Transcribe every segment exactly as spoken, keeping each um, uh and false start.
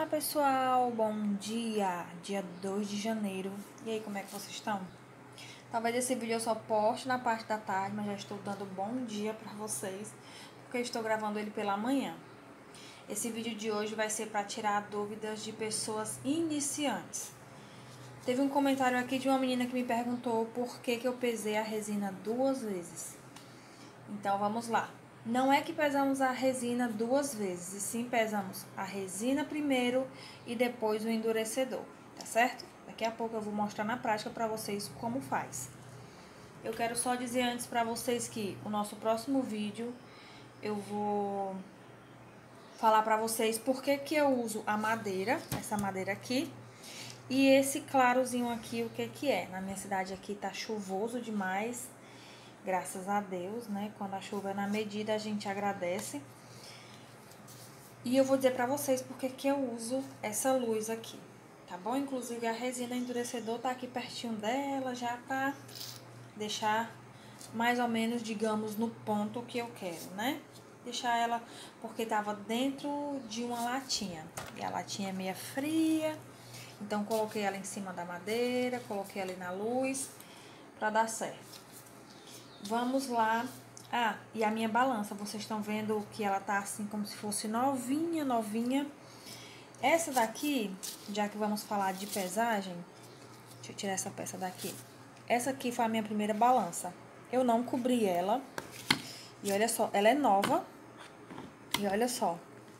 pessoal, bom dia, dia dois de janeiro. E aí, como é que vocês estão? Talvez esse vídeo eu só poste na parte da tarde, mas já estou dando bom dia pra vocês, porque eu estou gravando ele pela manhã. Esse vídeo de hoje vai ser para tirar dúvidas de pessoas iniciantes. Teve um comentário aqui de uma menina que me perguntou por que que eu pesei a resina duas vezes. Então, vamos lá. Não é que pesamos a resina duas vezes, e sim pesamos a resina primeiro e depois o endurecedor, tá certo? Daqui a pouco eu vou mostrar na prática para vocês como faz. Eu quero só dizer antes para vocês que o nosso próximo vídeo eu vou falar para vocês por que que eu uso a madeira, essa madeira aqui, e esse clarozinho aqui, o que que é. Na minha cidade aqui tá chuvoso demais. Graças a Deus, né? Quando a chuva é na medida, a gente agradece. E eu vou dizer pra vocês porque que eu uso essa luz aqui, tá bom? Inclusive, a resina endurecedor tá aqui pertinho dela, já pra deixar mais ou menos, digamos, no ponto que eu quero, né? Deixar ela, porque tava dentro de uma latinha. E a latinha é meia fria, então coloquei ela em cima da madeira, coloquei ela ali na luz, pra dar certo. Vamos lá. Ah, e a minha balança, vocês estão vendo que ela tá assim como se fosse novinha, novinha. Essa daqui, já que vamos falar de pesagem, deixa eu tirar essa peça daqui. Essa aqui foi a minha primeira balança. Eu não cobri ela. E olha só, ela é nova. E olha só,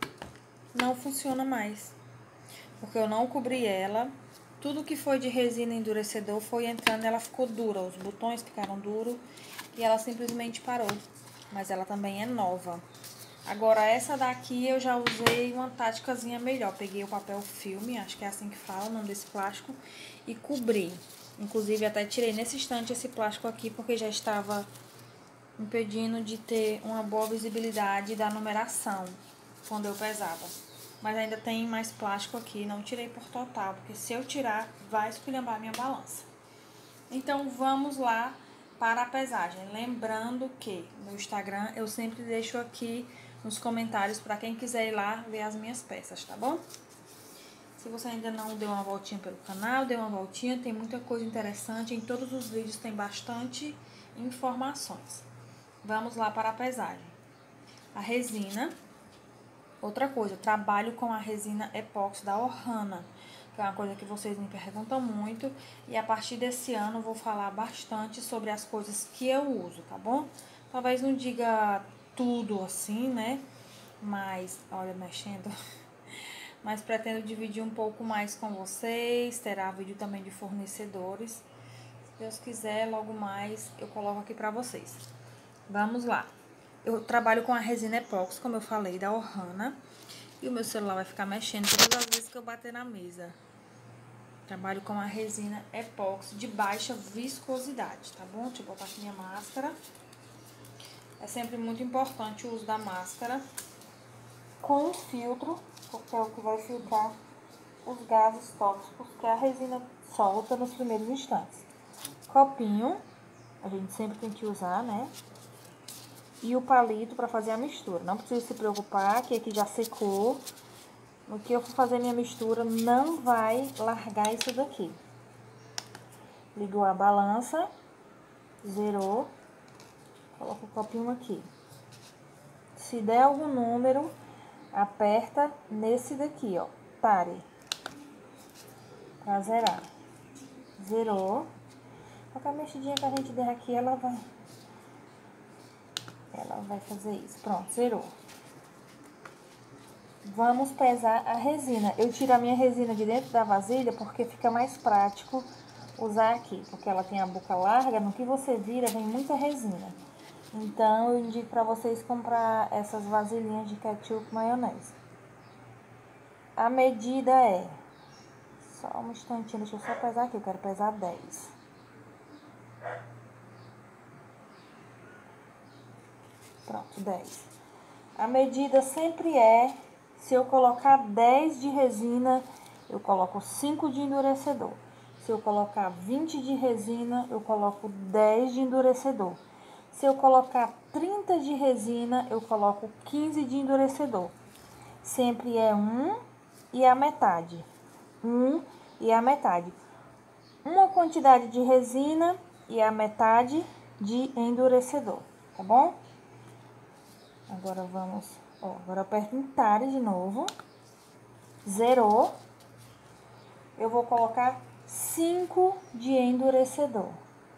não funciona mais. Porque eu não cobri ela. Tudo que foi de resina endurecedor foi entrando, ela ficou dura. Os botões ficaram duros. E ela simplesmente parou, mas ela também é nova. Agora, essa daqui eu já usei uma táticazinha melhor. Peguei o papel filme, acho que é assim que fala o nome desse plástico, e cobri. Inclusive, até tirei nesse instante esse plástico aqui, porque já estava impedindo de ter uma boa visibilidade da numeração, quando eu pesava. Mas ainda tem mais plástico aqui, não tirei por total, porque se eu tirar, vai esculhambar a minha balança. Então, vamos lá para a pesagem. Lembrando que no Instagram eu sempre deixo aqui nos comentários para quem quiser ir lá ver as minhas peças, tá bom? Se você ainda não deu uma voltinha pelo canal, dê uma voltinha, tem muita coisa interessante. Em todos os vídeos tem bastante informações. Vamos lá para a pesagem. A resina. Outra coisa, eu trabalho com a resina epóxi da Ohana, que é uma coisa que vocês me perguntam muito, e a partir desse ano eu vou falar bastante sobre as coisas que eu uso, tá bom? Talvez não diga tudo assim, né? Mas, olha, mexendo. Mas pretendo dividir um pouco mais com vocês, terá vídeo também de fornecedores. Se Deus quiser, logo mais eu coloco aqui pra vocês. Vamos lá. Eu trabalho com a resina epóxi, como eu falei, da Ohana. E o meu celular vai ficar mexendo todas as vezes que eu bater na mesa. Trabalho com a resina epóxi de baixa viscosidade, tá bom? Deixa eu botar aqui minha máscara. É sempre muito importante o uso da máscara com filtro, porque é o que vai filtrar os gases tóxicos que a resina solta nos primeiros instantes. Copinho, a gente sempre tem que usar, né? E o palito para fazer a mistura. Não precisa se preocupar, que aqui já secou. No que eu for fazer minha mistura, não vai largar isso daqui. Ligou a balança, zerou, coloca o copinho aqui. Se der algum número, aperta nesse daqui, ó, pare, pra zerar. Zerou. Qualquer mexidinha que a gente der aqui, ela vai... Ela vai fazer isso. Pronto, zerou. Vamos pesar a resina. Eu tiro a minha resina de dentro da vasilha porque fica mais prático usar aqui. Porque ela tem a boca larga, no que você vira vem muita resina. Então, eu indico pra vocês comprar essas vasilhinhas de ketchup maionese. A medida é... Só um instantinho, deixa eu só pesar aqui, eu quero pesar dez. Pronto, dez. A medida sempre é, se eu colocar dez de resina, eu coloco cinco de endurecedor. Se eu colocar vinte de resina, eu coloco dez de endurecedor. Se eu colocar trinta de resina, eu coloco quinze de endurecedor. Sempre é um e a metade. Um e a metade. Uma quantidade de resina e a metade de endurecedor, tá bom? Agora vamos, ó, agora aperto em Tare de novo. Zerou. Eu vou colocar cinco de endurecedor.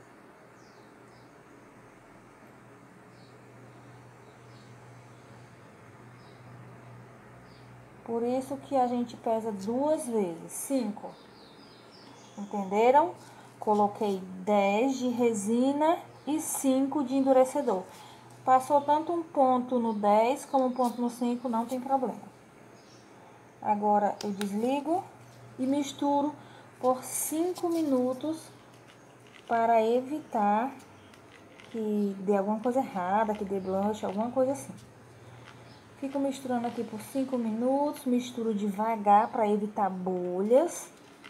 Por isso que a gente pesa duas vezes, cinco. Entenderam? Coloquei dez de resina e cinco de endurecedor. Passou tanto um ponto no dez como um ponto no cinco, não tem problema. Agora eu desligo e misturo por cinco minutos para evitar que dê alguma coisa errada, que dê blanche, alguma coisa assim. Fico misturando aqui por cinco minutos, misturo devagar para evitar bolhas.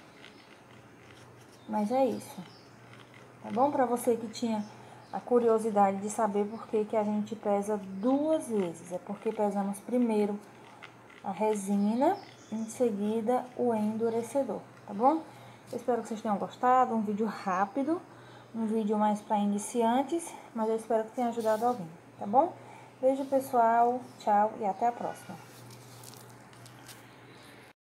Mas é isso. Tá bom? Para você que tinha a curiosidade de saber por que que a gente pesa duas vezes. É porque pesamos primeiro a resina, em seguida o endurecedor, tá bom? Eu espero que vocês tenham gostado, um vídeo rápido, um vídeo mais para iniciantes, mas eu espero que tenha ajudado alguém, tá bom? Beijo, pessoal, tchau e até a próxima.